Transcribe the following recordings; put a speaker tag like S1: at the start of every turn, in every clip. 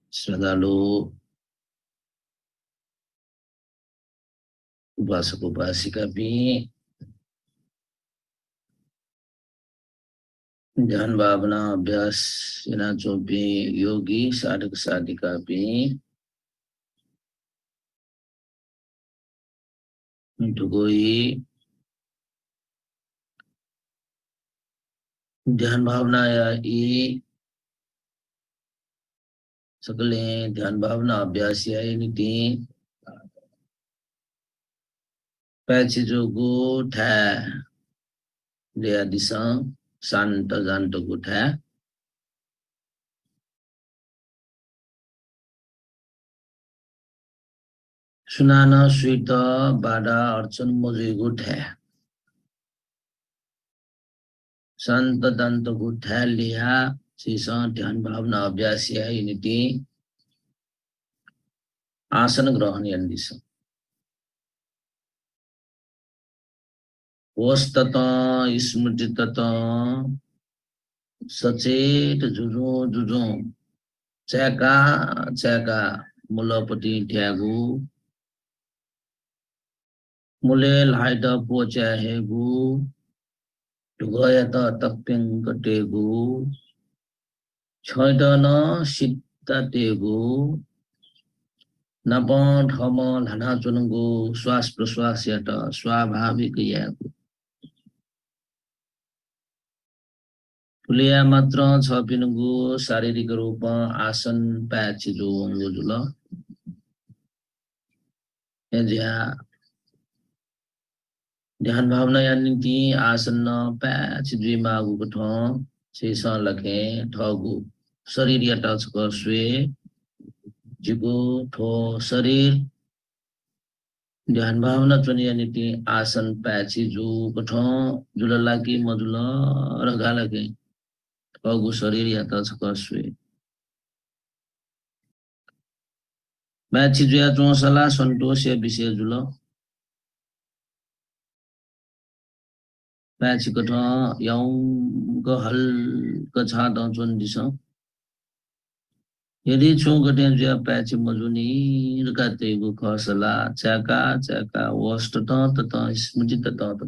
S1: श्रद्धालु उपासक उपासिका भी ध्यान भावना अभ्यास जो भी योगी साधक साधिका भी कोई ध्यान भावना या ये सकले ध्यान भावना अभ्यास या नीति पैसे जो गुट है लिया दिशा शांत जानत गुट है सुनाना स्वीट बाधा अर्चन मुझे गुट है शांत दंत गुट है लिया शीशा ध्यान भावना अभ्यास या नीति आसन ग्रहण या दिशा वस्तत स्मृतितत सचेत जुजो जुजो चैका मुलपति ठ्यागु मुले लाइट पोचा हेगु ढुगयत तप्पिङ कटेगु छैटन सिद्ध तेगु नप ठम लाना चुनगु श्वास प्रश्वास यत स्वाभाविक यागु फुलिया मात्र छ पिनुगु शारीरिक रूप आसन प्याच जो अंगु जुल एज्या ध्यान भावना या नीति आसन प्याच दुई मागु कठ शेष लखे ठगु शरीर या टच स्वे जिगु ठो शरीर ध्यान भावना चुनिया नीति आसन प्याची जु कठ जुल लागी मजुल रगा लगे ठगु शरीर या टच स्वे प्याची जुया चौसला संतोष या विषय जुल प्याची कठ यौंग हल्क छाद चुन दिस यदि चौकटे जुया प्याची मजुनी रगातेगु खसला चाका वस्त तत स्मृति तत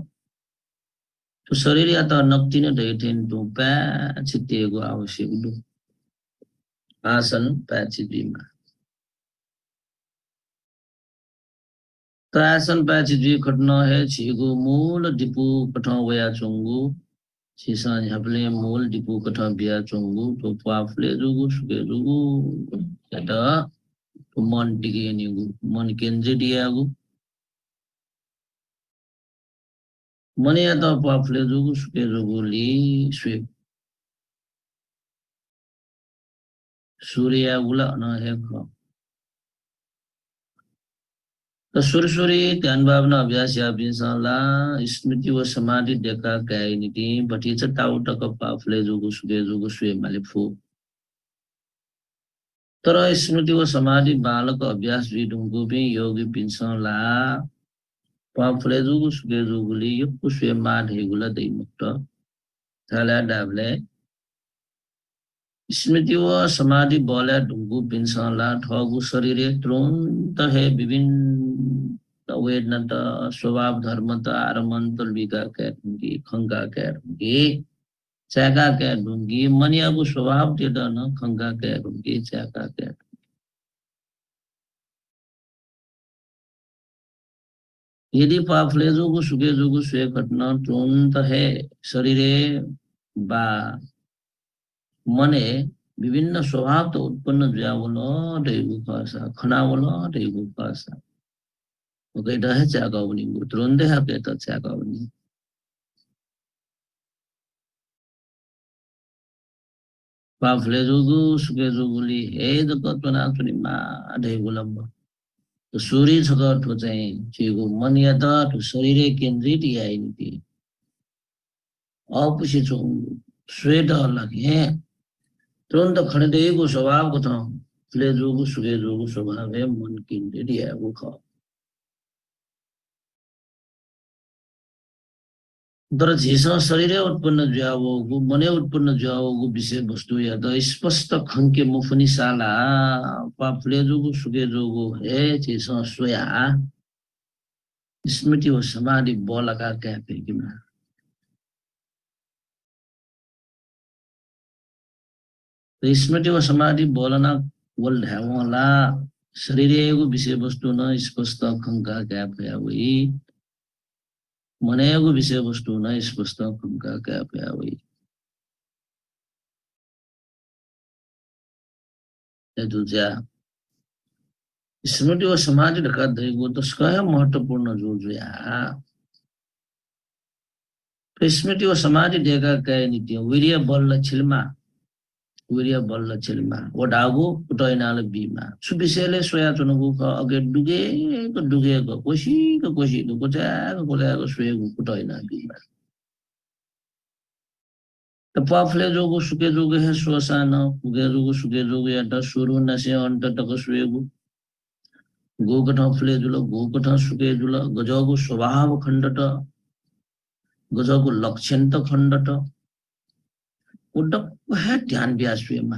S1: तो शरीर या त नक्तिने दैथेन तो प्याची तेगु आवश्यक दु आसन प्याची दुईमा तो आसन प्याची दुई खट्न है छिगु मूल डिपु कठ वया चोंगु छिसा झपले मूल डिपु कठ बिया चोंगु तो पाफले जुगु सुके जुगु एटा तो मन टिके निगु मन केन्द्रित यागु मन या त पाफले जुगु सुके जुगु ली स्वे सूर्य गुला न है ख तो सुरसुरी ध्यान भावना अभ्यास या बिनसला स्मृति व समाधि देखा काय नीति बटी छ टाउ टक पाफले जुगु सुके माले फु तर स्मृति व समाधि बालक अभ्यास विदुंगु भी योगी बिनसला पाफले जुगु सुके जुगुली यो कुसुए माधे गुला दै मुक्त थाला डाबले स्मृति व समाधि बले ढुंगु बिनसला ठगु शरीर तुरंत है विभिन्न वेदना स्वभाव धर्म आरमन तल्बिका कहूंगी खंगा कहूंगी चाका कह दूंगी मनियागु स्वभाव तेदा न खंगा कह दूंगी चाका कह यदि पाफले जुगु सुगे जुगु स्वे घटना तुरंत है शरीरे बा मने विभिन्न स्वभाव तो उत्पन्न जुयावलो दैगु पासा खनावलो दैगु पासा ओके दहे चागावनी तुरंत है के त चागावनी पाफले जुगु सुके जुगुली हे दकतना तुनिमा दैगु लम्ब तो सूर्य छगर ठो चाहिँ छिगु मन या त शरीरे केन्द्रित याइ नीति अपुसी छु स्वेद लगे तुरंत खड़देगु स्वभाव को था फले जोगु सुगे जोगु स्वभाव है मन केन्द्रित या वो खा तर झिसँग शरीरै उत्पन्न ज्यावोगु मनै उत्पन्न ज्यावोगु विषय वस्तु या त स्पष्ट खंके मुफुनी साला पापले जोगु सुके जोगु हे झिसँग सोया स्मृति व समाधि बोलका क्या फेकिमा स्मृति व समाधि बोलना वल ढ्यावला शरीरको विषय वस्तु न स्पष्ट खंका क्या फया वही मनेको विषय वस्तु न स्पष्ट खंका क्या फया वही दूसरा स्मृति व समाधि ढका देगो तो स्वयं महत्वपूर्ण जो स्मृति व समाधि ढेका कहे नित्य वीर्य बल छिलमा वीर्य बल छिलमा वो डागो उटैनाले बीमा सुविषयले सोया चुनुगु क अगे डुगेको कोसीको कोल्याको सोएको उटैना बीमा त पफले जोगु सुके जोगु है सोसान पुगे जोगु सुके जोगु या त सुरु नसे अन्त तक सोएको गोकठ फले जुल गोकठ सुके जुल गजगु स्वभाव खण्डट गजगु लक्षण त खण्डट उडक है ध्यान व्यासुमा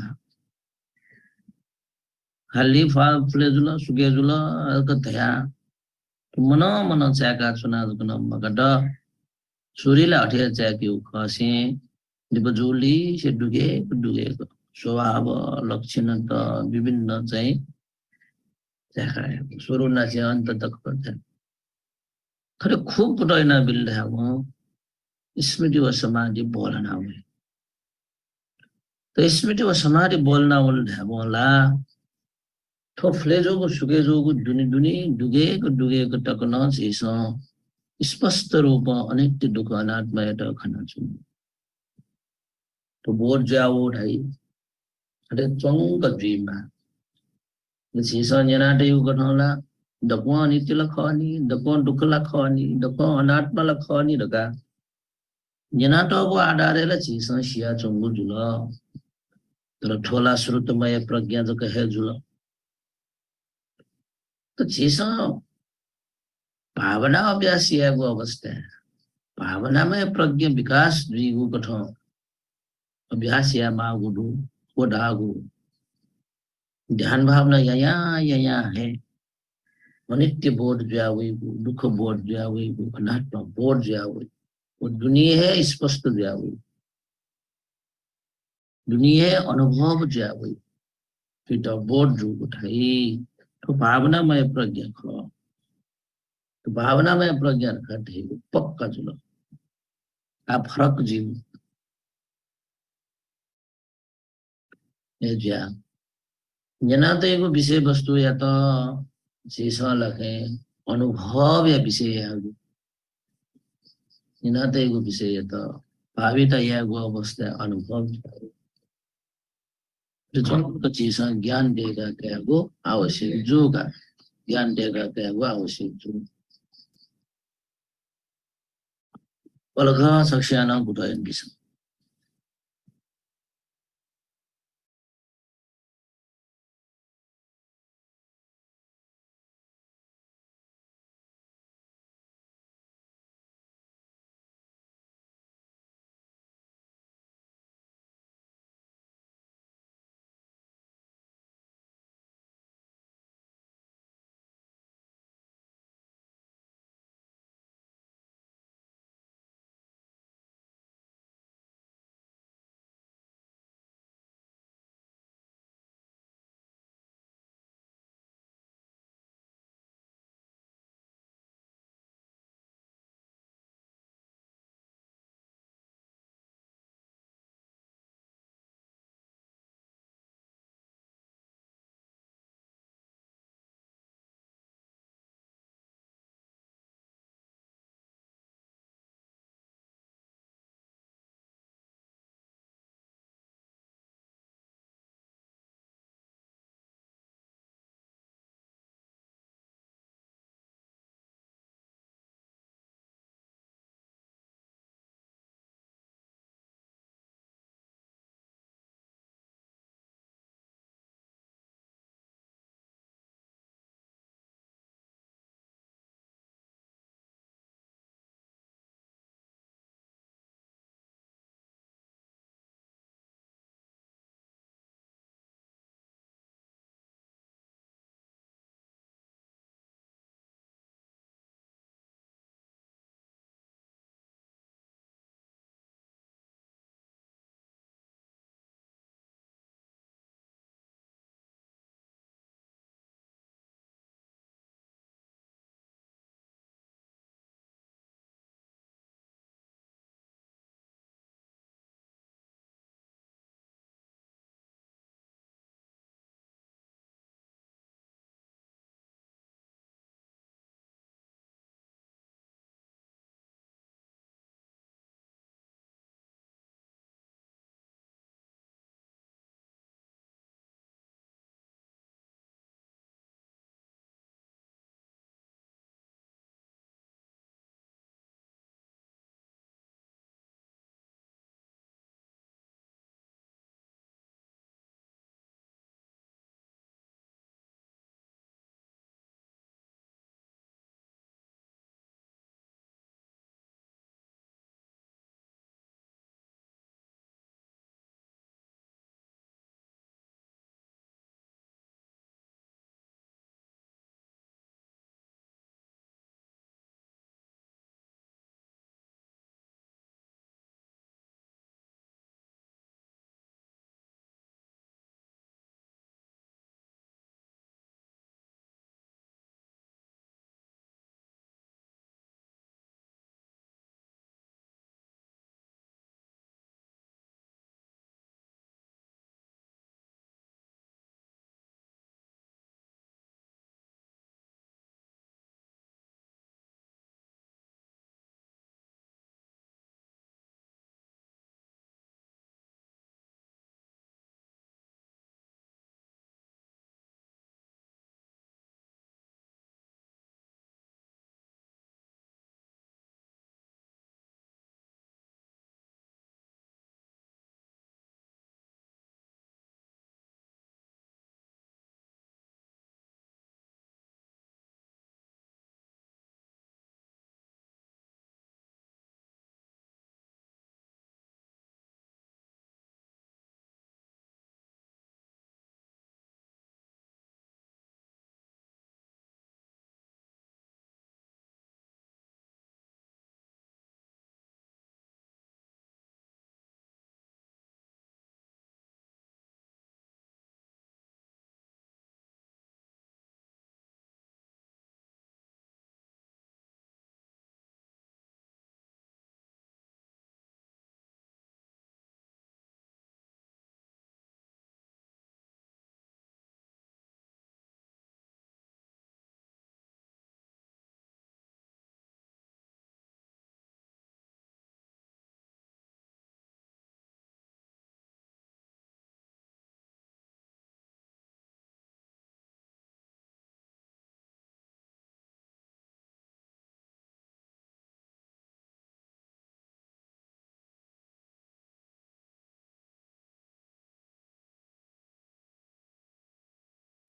S1: खाली फले जुल सुके जुल कथया मन मन चाका चुना जुन मगड सुरीला हटिया चाकी खसे दिबजुली से डुगे स्वभाव लक्षण त विभिन्न चाहिँ चाका सुरु नसे अन्त तक पर्छ खरे खूब पुटैना बिल्दा स्मृति व समाधि बोलना हुए तो स्मृति व समाधि बोलना बोला थोफले जोगु सुके जोगु दुनी दुनी डुगेको टकन छिस स्पष्ट रूप अनित्य दुःख अनात्मा एउटा खना छु तो बोध जाओ ढाई अरे चंग जीमा छिस जनाटे यु गठला दको अनित्य लखनी दको दुःख लखनी दको अनात्मा लखनी रका जनाटोको आधारले छिस सिया चंगु जुल तर ठोला श्रुतमय प्रज्ञा जो कहे जुल तो छिस भावना अभ्यास को अवस्था है भावना में प्रज्ञा विकास जीवो कठ अभ्यास या मागुडु वो डागु ध्यान भावना यहाँ है अनित्य बोध जावेगु दुख बोध जावेगु अनात्मा बोध जावे वो दुनिया है स्पष्ट जावे दुनिया है अनुभव जावे फिर बोध जो उठाई तो भावनामय प्रज्ञा खो तो भावनामय प्रज्ञा रखते पक्का चलो आप फरक जीव ज्या जना तो एगो विषय वस्तु या तो शीशा लखे अनुभव या विषय जना तो एगो विषय या तो भाविता या गो अवस्था अनुभव जो चीज ज्ञान देगा क्या वो आवश्यक जो का ज्ञान देगा क्या वो आवश्यक जो अलगा सक्ष्याना बुधायन विषय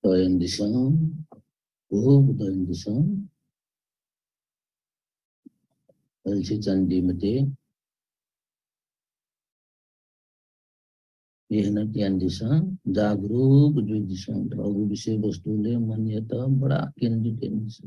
S1: Toyendisam, Bhog Toyendisam, Elchi Chandimate, मेहनतियान दिशा जागरूक जो दिशा प्रभु विषय वस्तुले मान्यता बड़ा केंद्रित है।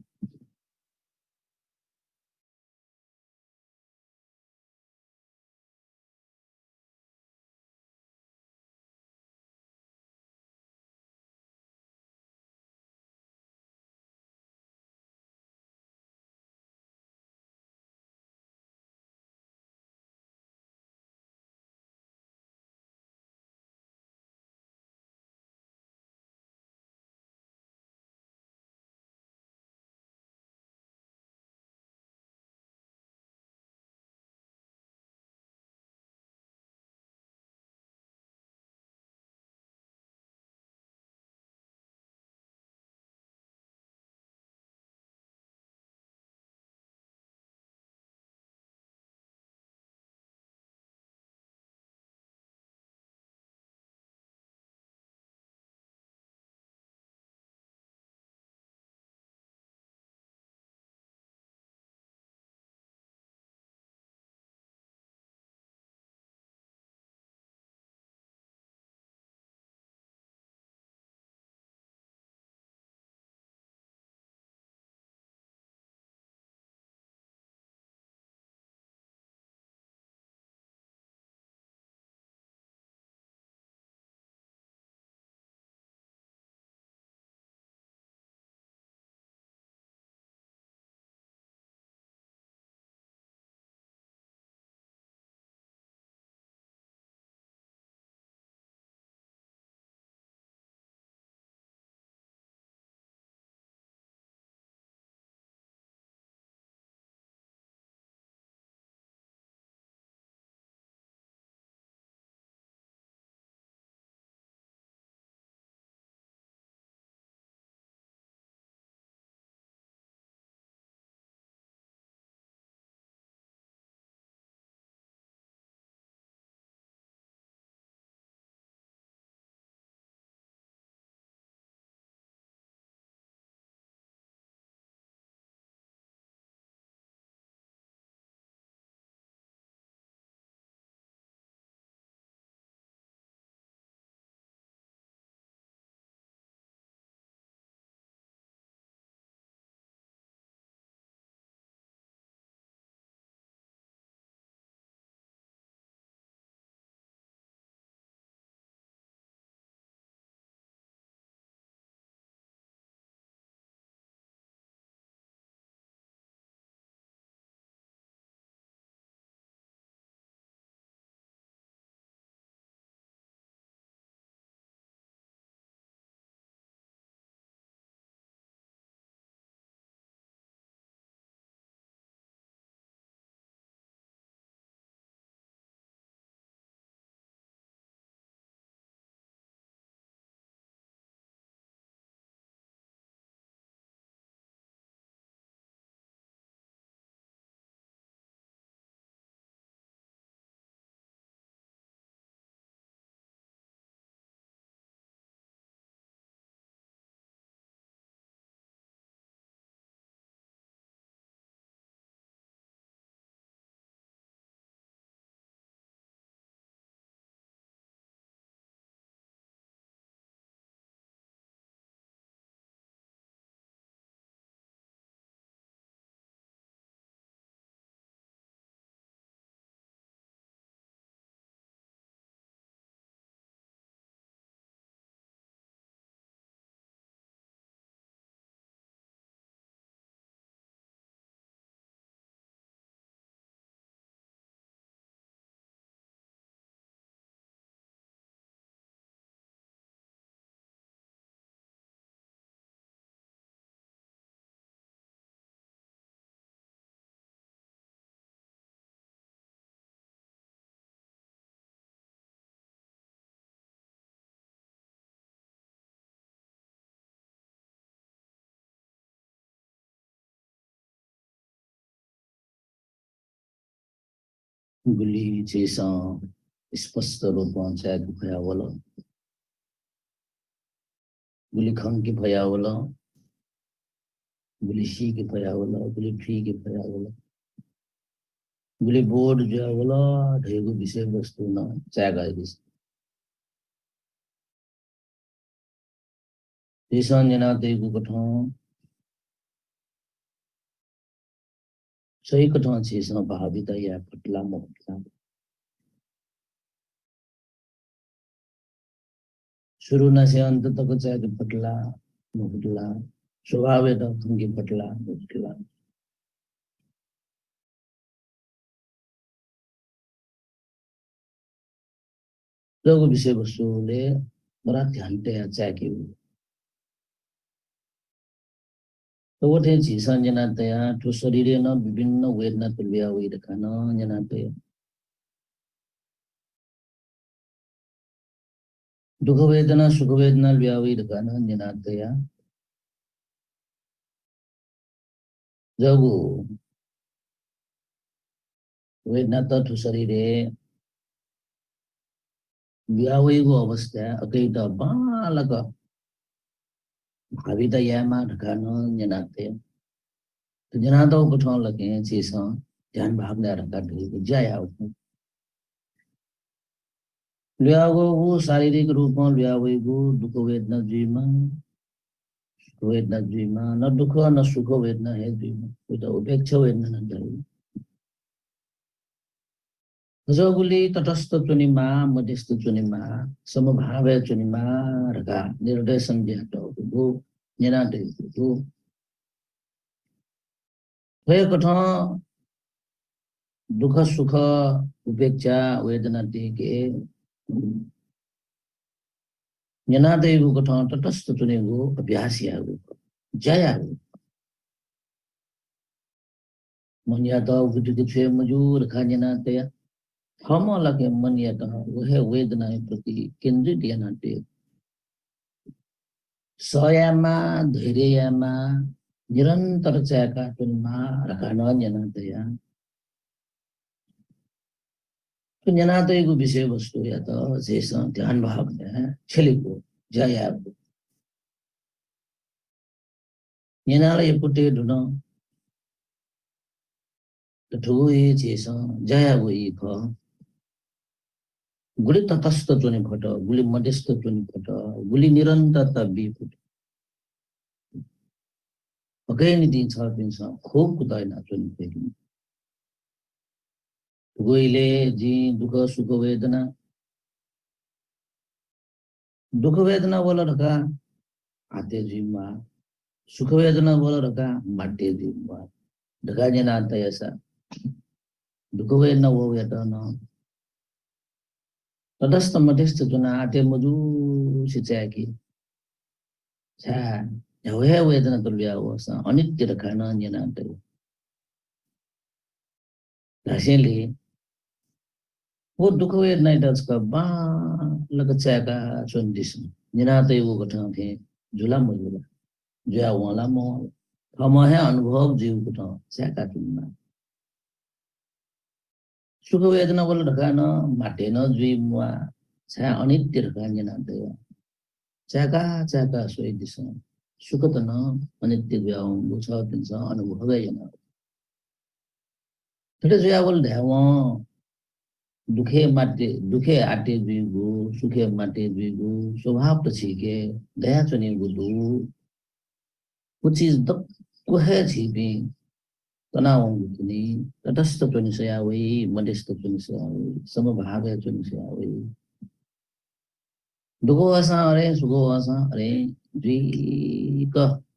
S1: गुली जैसा स्पष्ट रूपमा चाहिँ भयावल Guli khang ki phaya wala, guli shi ki phaya wala, guli phi ki phaya wala, guli board jo wala, dhegu bisay vastu na chaga is. Isan jana dhegu kathon, sahi kathon chisan bhavita ya patla mohla. शुरू न से अंत तक चाहे कि पटला मुखला स्वभाव है तो खंगी पटला मुखला लोग विषय वस्तु ले बड़ा ध्यान दे चाहे कि तो वो थे चीज़ जना तया तो शरीर न विभिन्न वेदना तुल्य हुई रखा न जना तया दुख वेदना सुख वेदना लिया हुई रखा न जना तया जब वेदना तो शरीर लिया हुई वो अवस्था अकेले तो बालक भावी तो यह मार रखा न जना तया तो जना तो कुछ लगे चीज़ ध्यान भावना रखा ढूंढ जाया उसमें लिया वो शारीरिक रूप में लिया वो दुख वेदना जीवन वेदना जीवन न दुख न सुख वेदना है जीवन कोई तो उपेक्षा वेदना न जाए रजोगुली तटस्थ चुनिमा मध्यस्थ चुनिमा समभाव चुनिमा रगा निर्दय संज्ञा तो वो निरादय तो वे कथा दुख सुख उपेक्षा वेदना के Nyanate gu katong tatas tutune gu abhyas ya gu jaya gu manyata gu के छे मजूर खान्यनाते या हम लगे मन्यता वह वेदना प्रति केंद्रित यनाते सयामा धैर्यमा निरंतर चयका तुनमा रखाना यनाते या तो यनाते gu विषय वस्तु या तो जैसा ध्यान भाव में छली को जया gu यनाला ये पुटे दुनो तो ठुई जैसा जया gu ये को गुली तटस्थ चुनी फटो गुली मध्यस्थ चुनी फटो गुली निरंतरता भी फटो अगेन नि दिन छ दिन छ खूब कुदाय ना चुनी फेरि गुइले जी दुख सुख वेदना बोला रखा आते जीवा सुख वेदना बोला रखा माटे जीवा ढका जना आता ऐसा दुख वेदना वो वेदना ना तटस्थ मध्यस्थ चुना आते मजू सिंचाई की छा वह वेदना तो लिया हुआ सा अनित्य रखा ना जना आते ऐसे वो दुख वेदना इधर का बा लग चाहेगा चुनिस जना आते वो कठिन थे झूला मजूला जो वाला मो हम है अनुभव जीव कठिन चाहेगा चुनना सुख वेदना बोल रखा ना माटे ना जीव मुआ चाहे अनित्य रखा जना आते चाहेगा सोई दिशा सुख तो ना अनित्य व्याऊं दूसरा दिन सा अनुभव है जना तो जो या बोल रहा वो दुखे आटे द्विगु सुखे माटे द्विगु स्वभाव तो छीके दया चुनी गुदु कुछ चीज दब को है छीबी तनाव गुदुनी तटस्थ चुनी से आवई मध्यस्थ चुनी से आवई समभाव है चुनी से आवई दुखो आसा अरे सुखो आसा अरे द्विक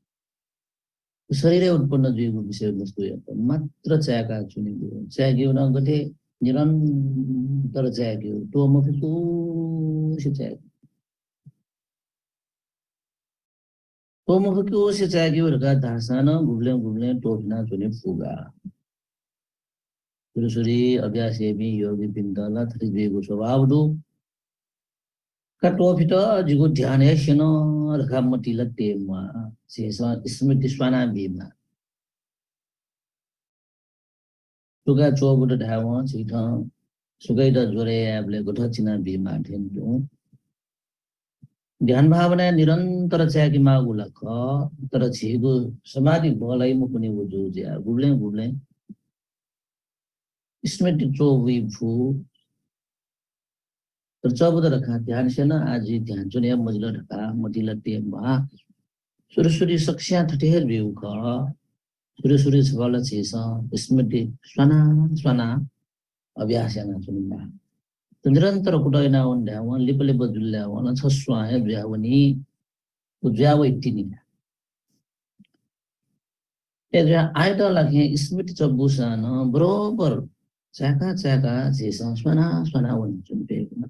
S1: शरीर उत्पन्न द्विगु विषय वस्तु या मात्र चायका चुनी गु चायकी ना गथे निरंतर जाएगी तो मुझे तो से जाएगी तो मुझे क्यों से जाएगी और का दासाना गुबले टोपना चुने फूगा फिर सूरी अभ्यास ये भी योगी पिंडला थरी बेगु स्वभाव दो का टोपिटा जिगो ध्यान है शनो रखा मती लगते माँ से स्मृति स्वाना बीमा तो क्या चौबुट ढावा चीता सुगैदा जोरे आपले गोठा चिना बीमा ठेन ध्यान भावना निरन्तर चाहिँ कि मागुला ख तर छिगो समाधि भलाई म पनि वो जो ज्या गुब्ले गुब्ले स्मृति चोवी फू तर चबुद रखा ध्यान से ना आज ध्यान चुने मजला ढका मटिला टेमा सुरसुरी सक्ष्या थटेर बिउ ख सुरसुरी छगला छेसा स्मृति स्वना स्वना अभ्यास याना चुनिमा निरन्तर कुटाइना वन्ड्या वन लिपले बजुल्या वन छस्वा है ब्यावनी उज्याव इतिनी एजा आइडा लागे स्मृति चबुसान बरोबर चाका चाका छेसा स्वना स्वना वन चुनपेको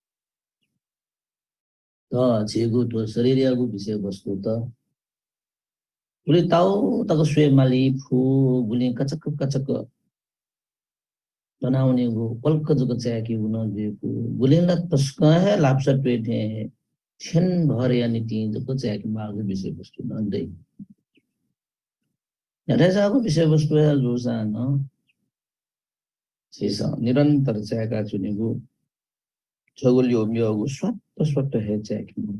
S1: त छेगु तो शरीरको विषय वस्तु त गुली ताउ तक स्वे माली फु गुली कचक कचक तनाउने गो पल्क जग चाहिँ उन दिएको गुलिन तस्क है लाप्सा पेटे छन भर यानी तीन जग चाहिँ कि मार्ग विषय वस्तु नदै यथाको विषय वस्तु है जो सान शेष निरन्तर चाहिँ का चुनेको छगुलियो मियोगु स्वत स्वत है चाहिँ कि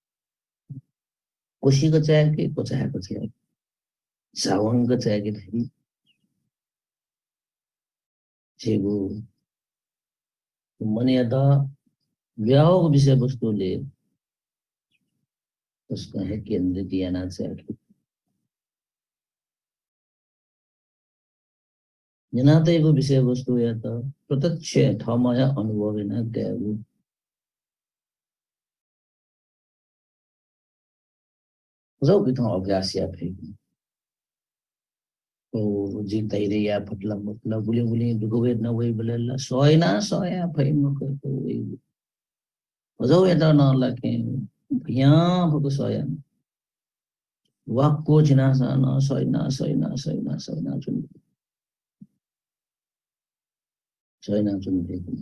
S1: कोशीको चाहिँ कि कोचाको चाहिँ सावंग चाहिँ कि धेरै छेगु मने त व्यावको विषय वस्तुले उसका है केन्द्रित याना चाहिँ जनातेको विषय वस्तु या त प्रत्यक्ष ठाउँमा या अनुभव हैन त्यहाँ जो बिथां अभ्यास या फेरि ओ जितैरे या फटला मतलब गुले गुले दुगवे न वही बलेला सोयना सोया फै मको वही जो एता न लके यहाँ भको सोया वाक्को जिना न सोयना सोयना सोयना सोयना जुन सोयना जुन देखो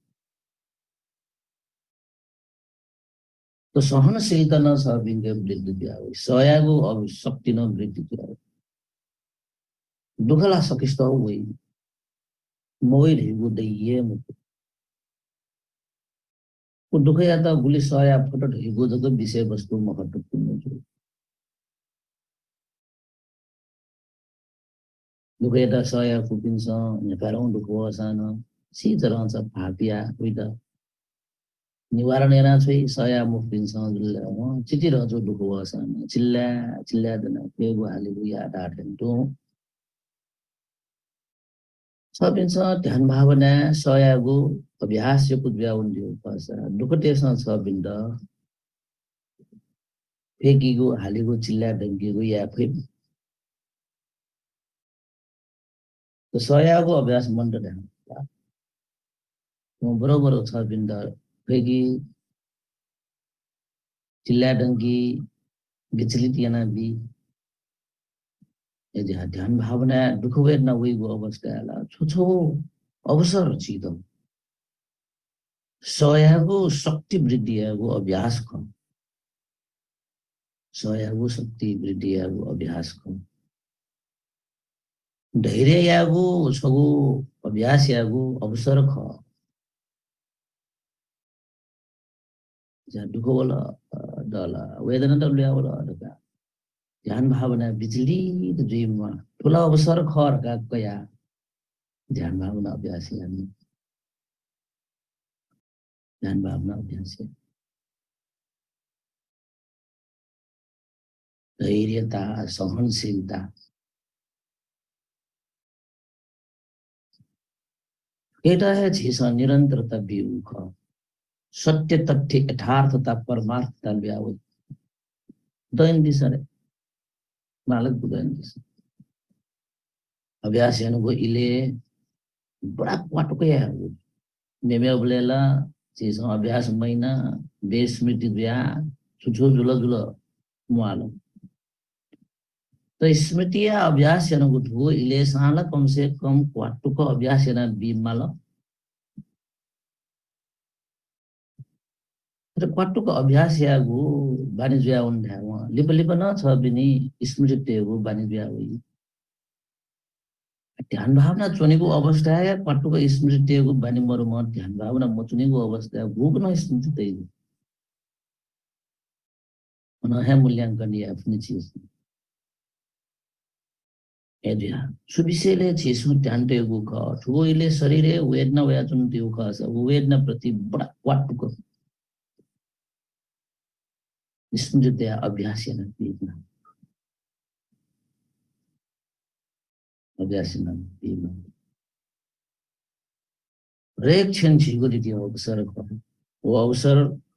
S1: तो सहनशीलता न छ बिंगे वृद्धि ब्याउ सोयागो अब शक्ति न वृद्धि ब्याउ दुखला सकिस्तो वही मोइ रेगु दैये मुको को दुख या त गुली सोया फटो ढेगु जग विषय वस्तु महत्वपूर्ण छ दुख या त सोया फुपिन्छ नेपालौं दुख वसान सीत रहन्छ भापिया उइ त निवारण एना छै सया मुक्तिन्छ जुल चिति रहजो दुख वसान चिल्ला चिल्ला दन पेगु हालेगु याद आठन्टो सपिन्छ ध्यान भावना सयागु अभ्यास यो कुद्या उन्दियो पासा दुख तेसा छ बिन्द फेकिगु हालेगु चिल्ला डंगीगु या फे तो सयागु अभ्यास मन ध्यान म बरोबर छ बिन्द फेकी चिल्ला डंगी विचलित याना बी यदि ध्यान भावना दुख वेदना वहीको अवस्थालाई छोछो अवसर चिदो सयागु शक्ति वृद्धिको अभ्यास ख सयागु शक्ति वृद्धिको अभ्यास ख धैर्य यागु छगु अभ्यास यागु अवसर ख दुख वाला डला वेदना डल्या वाला डका ध्यान भावना बिजली जीवमा ठुला अवसर खरका कया ध्यान भावना अभ्यास यानी ध्यान भावना अभ्यास धैर्यता सहनशीलता एटा है छिस निरन्तरता बिउ ख सत्य तथ्य यथार्थता परमार्थता ब्याउ दैन दिसरे मालक बुदैन दिस अभ्यास यानुको इले बडा क्वाटको या मेमे बोलेला छिस अभ्यास महिना बेस्मृति ब्या छुछु जुल जुल मुआलो तो स्मृति या अभ्यास यानुको धो इले साला कम से कम क्वाटको अभ्यास याना बिमालो क्वाटुको अभ्यास यागु बानिजुया उन्ध्या वहाँ लिप लिप न छ बिनी स्मृति तेगु बानिजुया हुई ध्यान भावना चुनेको अवस्था या क्वाटुको स्मृति तेगु बानी मरु म ध्यान भावना म चुनेको अवस्था भूक न स्मृति तेगु है मूल्यांकन या अपनी चीज एरिया सुविशेले चीजमा ध्यान दिएको ख ठुलोले शरीरे वेदना व्याचन दिएको ख वेदना प्रति बडा वाटुको स्मृति अभ्यास न अभ्यास न हरेक क्षण झिको दिदी अवसर वो अवसर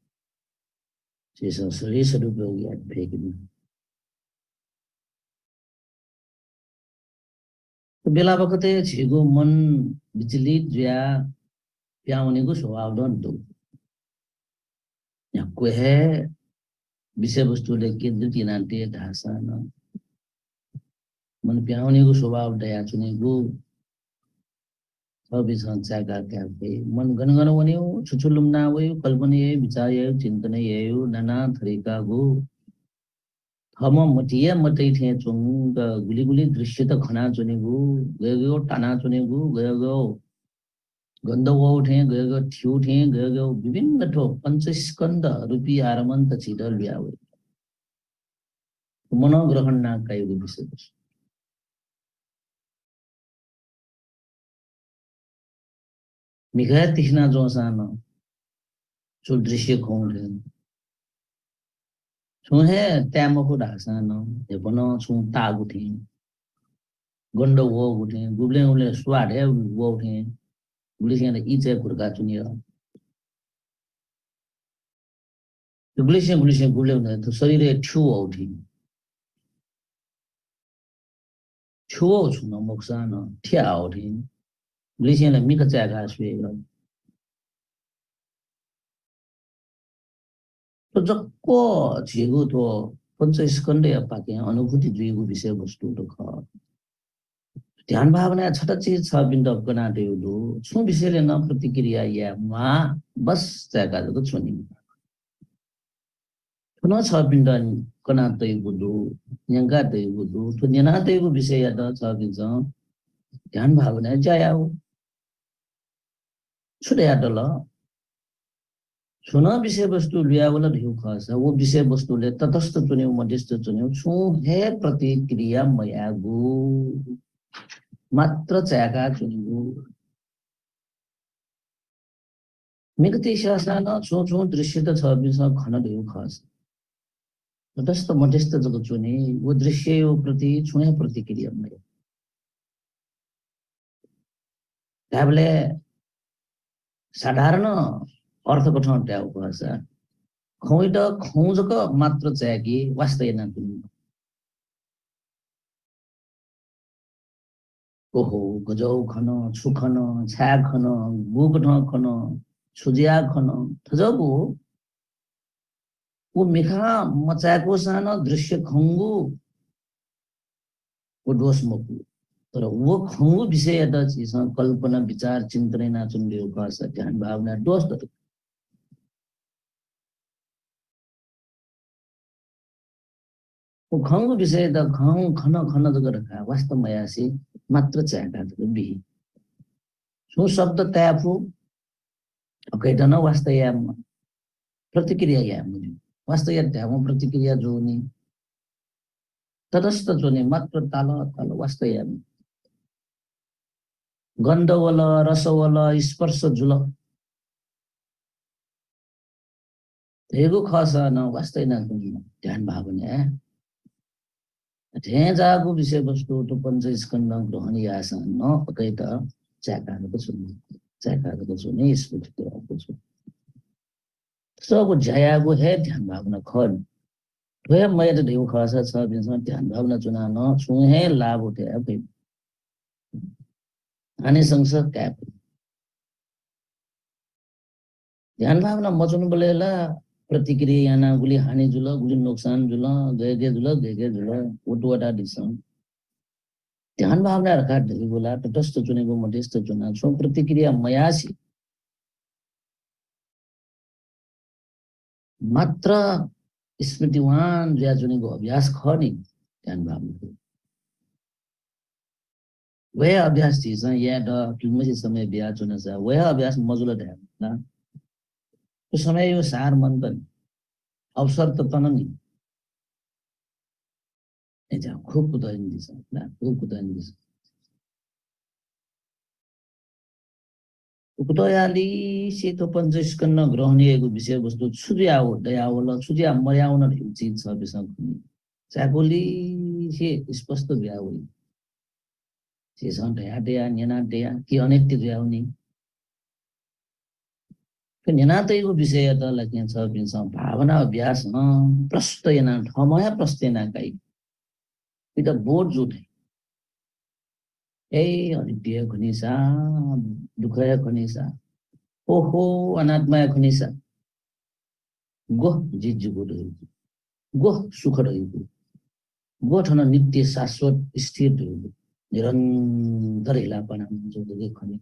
S1: चीज सही स्वरूप हो गया फेंकना तो बेला बखतै झिको मन विचलित या प्याउनेको स्वभाव दो यहाँ कोही है विषय वस्तुले केन्द्रित नाट्य ढाँचा न मन प्याउनेको स्वभाव दया चुनेको चाका क्याफे मन गनगन बन्यो छुछुलुम्ना भयो कल्पनीय विचार चिन्तन नाना थरीकाको थम मटिया मटै थे चुङ गुली गुली दृश्य त खना चुनेको गयो टाना चुनेको गयो गन्धव उठे गयो ठिउ उठे गयो विभिन्न ठो पंचस्कंद रूपी आरमन्त छिटल ब्यावे मनोग्रहण ना कायको विषय मिघा तिखना जोसान जो दृश्य खोले छुहे त्यामको ढासान हेपन छु ताग उठे गन्ड वो उठे गुब्ले उले स्वाडे वो उठे गुब्ले सेना इचे कुरका चुनिया गुब्ले गुब्ले उठे तो शरीर ठिउ उठे ठिउ छु न मोक्सान ठ्या उठे गुब्ले सेना मिका चागा स्वे तो जक्को झिगो तो पंचस्कंदे पाके अनुभूति जुइगो विषय वस्तु तो ख ध्यान भावना छटा चीज छ बिन्दु अपना देउदो छु विषयले न प्रतिक्रिया या मा बस जागा तो छुनि पुनः छ बिन्दु कना देउदो न्यंगा देउदो तो न्यना देउगो विषय या त छ बिन्छ ध्यान भावना जायाउ छुडे यादल छुन विषय वस्तु लियावला ढिउ खस वो विषय वस्तुले तटस्थ चुन्यौ मध्यस्थ चुन्यौ छु हे प्रतिक्रिया मयागु मात्र चाका चुनिगु मिगति शासन छु छु दृश्य त छ बिस खन ढिउ खस तटस्थ मध्यस्थ जग चुने वो दृश्य यो प्रति छुहे प्रतिक्रिया मय त्याबले साधारण अर्थको ठाउँ ट्याउ भाषा खौइट खौजक मात्र चाहिए वास्तै नातुन ओहो गजौ खन छु खन छा खन गुग खन छुजिया खन थजबु वो मिखा मचाको सान दृश्य खंगु वो दोष मकु तर वो खंगु विषय त चिज कल्पना विचार चिन्तन नाचुन लियो भाषा ध्यान भावना दोष त खंगु विषय त खन खन जग रखा वास्तव मयासी मात्र चाहता तो भी सो शब्द त्याफु अकैटन वास्तव प्रतिक्रिया या मुझे वास्तव त्याम प्रतिक्रिया जो नि तटस्थ जो नि मात्र ताल ताल वास्तव गन्ध वाला रस वाला स्पर्श जुल धेगो खस न वास्तव न ध्यान भावना ढें जागो विषय वस्तु तो पंचस्कंद ग्रहण यासन न अकैट चाकाको छुने स्फूर्ति छु सब जयागो है ध्यान भावना खन तो मैं तो ढेउ खस छ बिस ध्यान भावना चुना न छुहे लाभ उठे अब आने संसार कैप ध्यान भावना मचुन बोलेला प्रतिक्रिया याना गुली हानि जुल गुली नुकसान जुल गए जुल उटवटा दिसं ध्यान भावना रखा ढेली बोला तटस्थ चुनेको मध्यस्थ चुना छो प्रतिक्रिया मयासी मात्र स्मृतिवान ज्या चुनेको अभ्यास खनि ध्यान भावना वह अभ्यास चीज या द किलमसी समय बिया चुना छ वह अभ्यास मजुल ध्यान ना तो समय यो सार मंतन अवसर त तन नि एजा खूब कुदाइन दिस ना खूब कुदाइन दिस कुदयाली से तो पञ्चस्कन्ध ग्रहणीयको विषयवस्तु छुजियाओ दयावल छुजिया मर्याउन चिज छ बिसँग चाकोली से स्पष्ट भ्याउली सेसँग दया दया नेना दया कि अनेक भ्याउनी नेनातैको विषय त लगे छ बिसँग भावना अभ्यास प्रस्त एना ठमया प्रस्तेना काई इता बोध जुट ए अनित्य खनिसा दुःखय खनिसा ओहो अनात्मय खनिसा गोह जिज्जुको रहेको गोह सुख रहेको गोठन नित्य शाश्वत स्थिर रहेको निरन्तर हिलापना जोडले खनि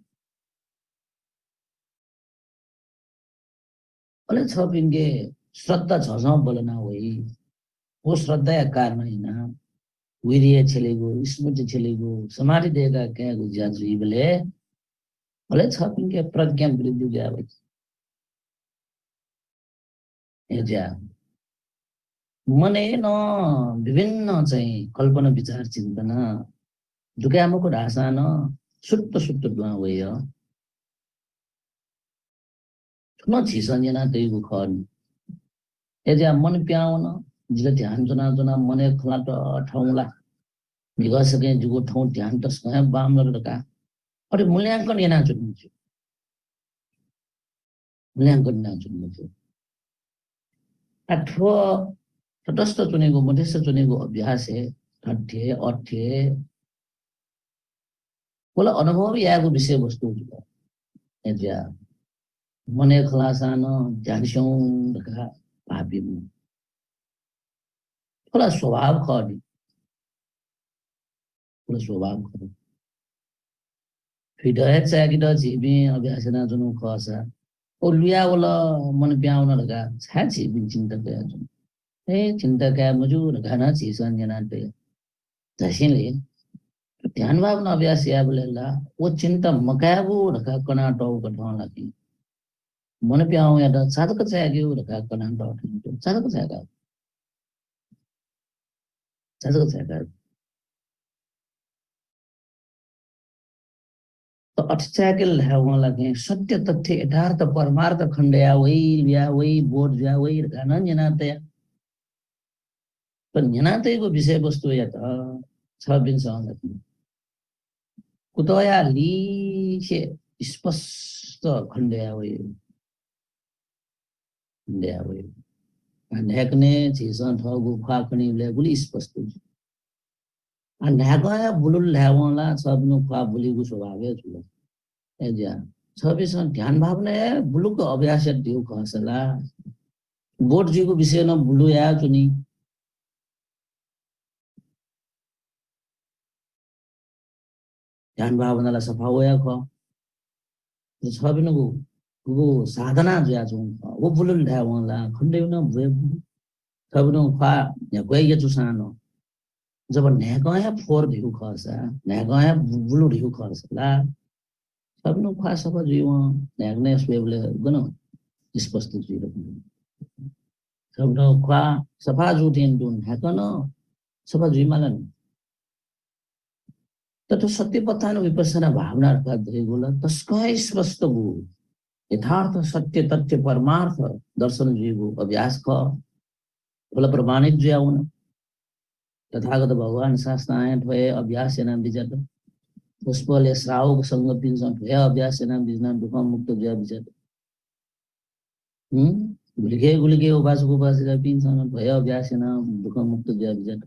S1: अले छ पिंगे श्रद्धा छ बोलना होई वो श्रद्धा या कारण हैन वीर्य छेलेको स्मृति छेलेको समाधि देगा क्या गुजाज इबले अले छ पिंगे प्रज्ञा वृद्धि गए एजा मने न विभिन्न चाहिँ कल्पना विचार चिन्तना दुकामको ढासा न सुट्ट सुट्ट दुआ होय न छिसन्जना दैको खन एजा मन प्याउन जिले ध्यान जना जना मने खलाट ठाउँला निगसके जुगो ठाउँ ध्यान त स्वयं बाम लडका अरे मूल्याङ्कन yana जुन्छु मूल्याङ्कन ना जुन्छु अथवा तटस्थ चुनेको मध्यस्थ चुनेको अभ्यास है ठट्ठे अठ्ठे बोला अनुभव याको विषय वस्तु एजा मने खलासान ध्यानस्यौ ढका भाबिम बोला स्वभाव खडी बोला स्वभाव खडी हृदय चाहिँ द जिबी अभ्यासना जुनु खसा ओ लुया वाला मन प्याउन लगा छाछि बिन चिन्ता गया जुन ए चिन्ता का मजूर घना चीजन जनाते तसिले ध्यान भावना अभ्यास या बोलेला वो चिंता मकाबु रखा कना टौ कठौन लगी मन प्याउ या द साधक चाहिँ रखा कना टौ साधक चाहिँ तो अठचाकल है वहाँ लगे सत्य तथ्य यथार्थ परमार्थ खंडया वही बोध या वही गानन जनाते पण जनाते को विषय वस्तु या था छबिन सांगत कुतोया ली से स्पष्ट खंडया वही नेकने चीज़ां थागु खाकनी ले बुली स्पष्ट नेकया बुलुल लेवला सबनु खा बुली को स्वभाव है जुल एजा छबिस ध्यान भावना है बुलु को अभ्यास दिउ खसला बोट जी को विषय न बुलु या चुनी ध्यान भावना ला सफा होया ख छबिनु को साधना जो जुन वो बुलुल लेवला खण्डे न भए सबनु खा या गए जुसानो जब नेकया फोर दिउ खसा नेकया बुलु दिउ खसला सबनु खा सफा जीव नेकने स्वेबले गनो स्पष्ट जीव सबनु खा सफा जुटिन दुन हेकन सफा जीमालन तो सत्य पथान विपස්සना भावना का देगोला तस्कै स्पष्ट गो यथार्थ सत्य तथ्य परमार्थ दर्शन जीवो अभ्यास ख बोला प्रमाणित ज्याउन तथागत भगवान शास्त्राएं भए अभ्यास एना विजत पुष्पले श्रावक संग पिन्छ भए अभ्यास एना बिजना दुख मुक्त ज्या विजत गुलिगे उपासको उपासका पिन्छ भए अभ्यास एना दुख मुक्त ज्या विजत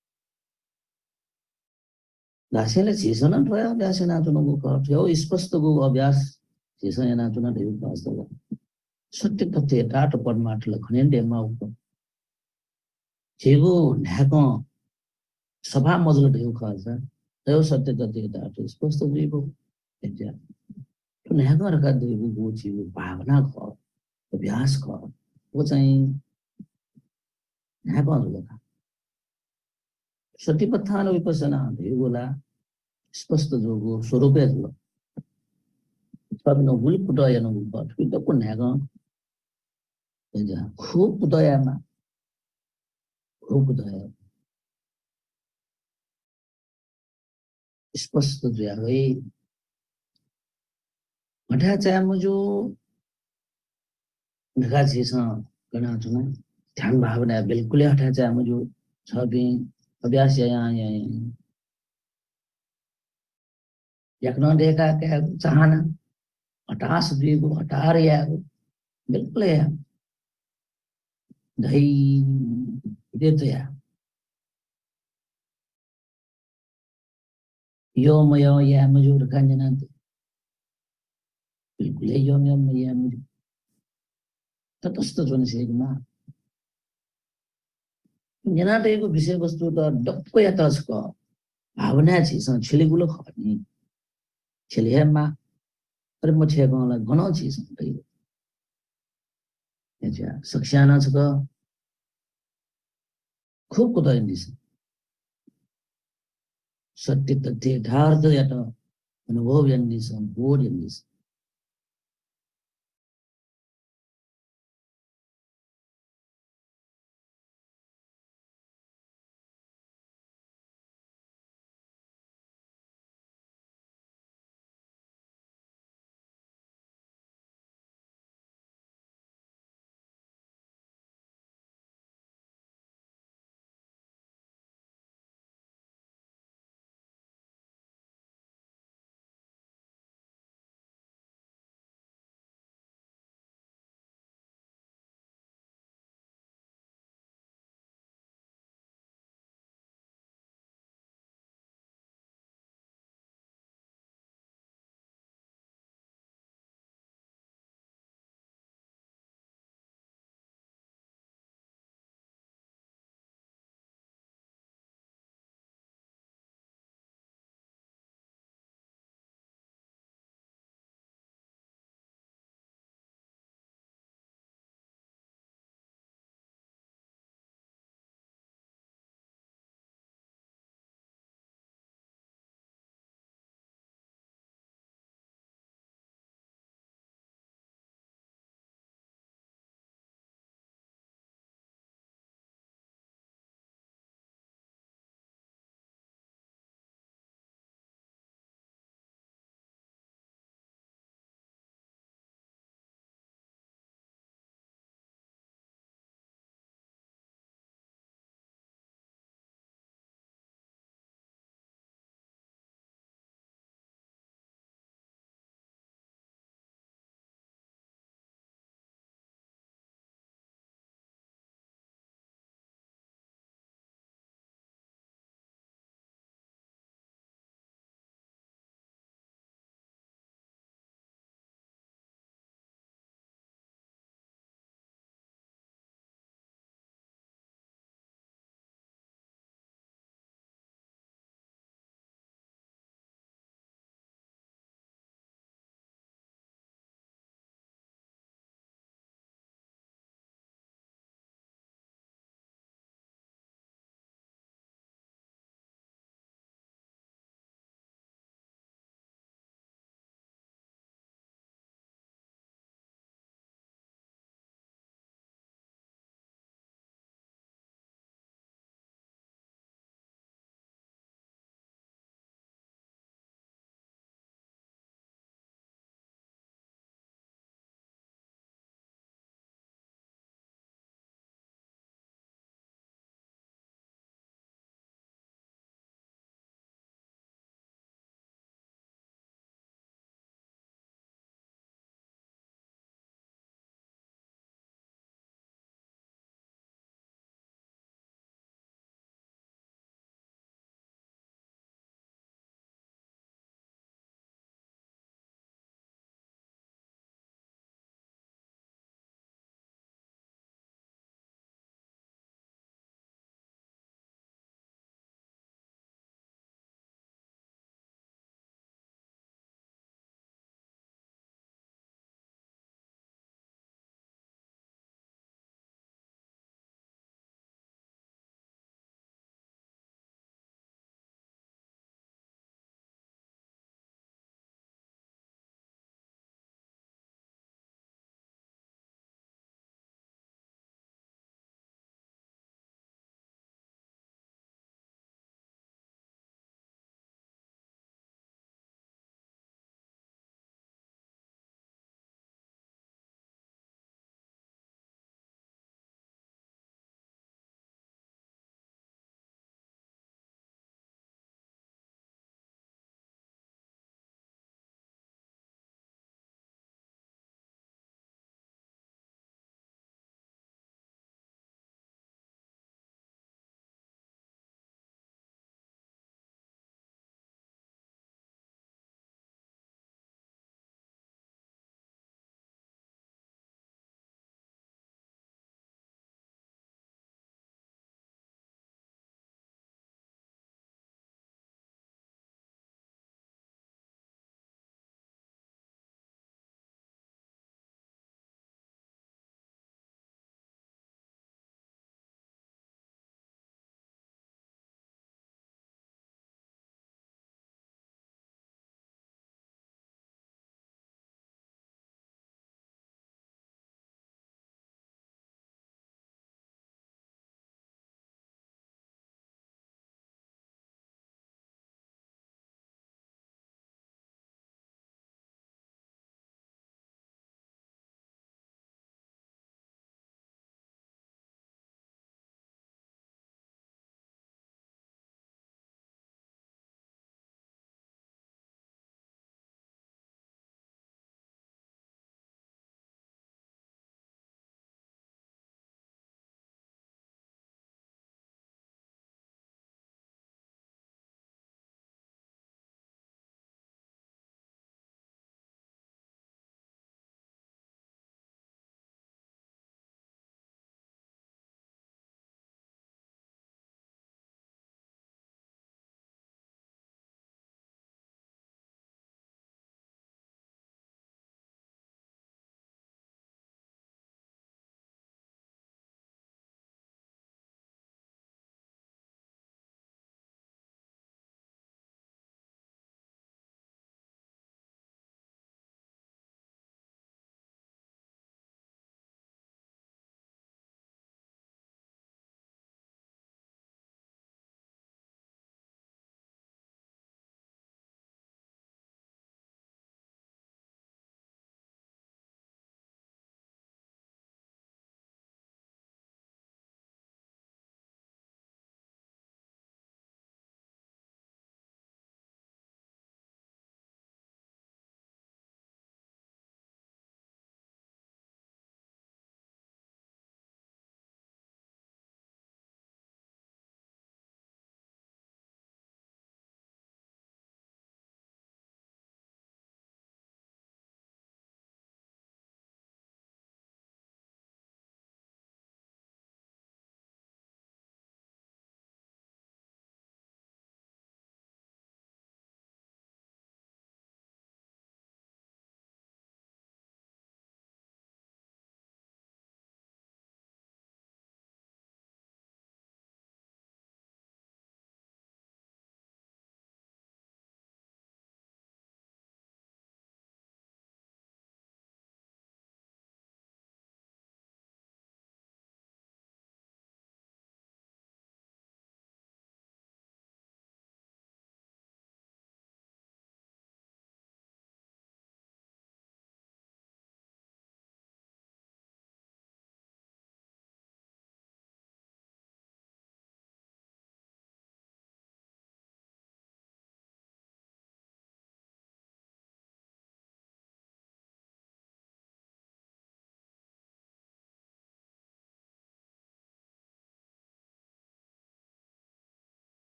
S1: दासेले चीजन भए अभ्यास एना जुनको कथ्यो स्पष्ट गो अभ्यास चीजन एना जुन देउ पास्तव सत्य तथ्य यथार्थ परमार्थ लखने डेमा उप जेगो ढाको सभा मजलो देउ खासा त्यो सत्य तथ्य यथार्थ स्पष्ट जीवो एजा तो ढाको रका देउ गो जीव भावना ख अभ्यास ख वो चाहिँ ढाको लगा सतिपत्थान विपස්සना देउला स्पष्ट जोगो स्वरूपे जो सब न गुल पुटय न गुल फिर तो कुन ढाको एजा खूब पुटयमा खूब पुटय स्पष्ट जोया है हटा चाहे मुझे ढका चीज करना चुना ध्यान भावना बिल्कुल हटा चाहे मुझे छवि अभ्यास यहाँ यहाँ यकना देखा क्या चाहना हटा सुधी को हटा रही है बिल्कुल है धई दे तो यार यो मयो या मुझे रखा जना बिल्कुल है यो मयो या मुझे तटस्थ जोन से एक ना जना तो एक विषय वस्तु तो डक्को या तो उसको भावना चीज छिली गुलो खानी छिली है माँ अरे मुझे कौन लग घना चीज अच्छा सक्षाना छको खूब कुदा इंदिस सत्य तथ्य यथार्थ या तो अनुभव इंदिस बोध इंदिस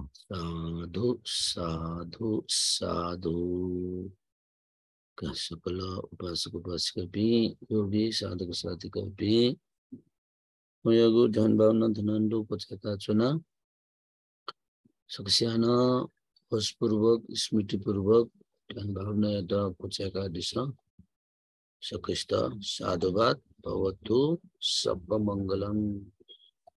S2: साधु साधु साधु। सकल उपासक उपासिका भी, योगी साधक साधिका भी योगु ध्यान भावना धनंडु उपचाता चुना सक्स्याना होशपूर्वक स्मृतिपूर्वक ध्यान भावना यदा उपचाका दिशा सकस्ता साधुवाद भवतु सब मंगलम।